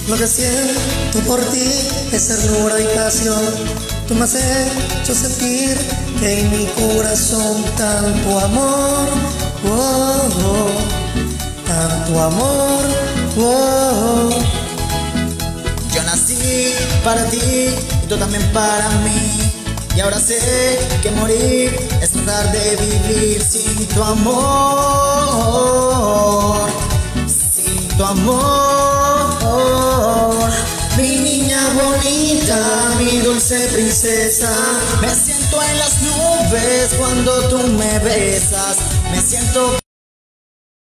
Lo que siento por ti es ternura y pasión. Tú me has hecho sentir que en mi corazón tanto amor, oh, oh, tanto amor, oh, oh. Yo nací para ti y tú también para mí. Y ahora sé que morir es tratar de vivir sin tu amor, sin tu amor. Mi niña bonita, mi dulce princesa, me siento en las nubes cuando tú me besas, me siento